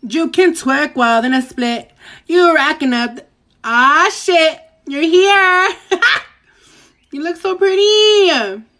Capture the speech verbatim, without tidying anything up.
You can twerk while in a split. You racking up. Ah, shit. You're here. You look so pretty.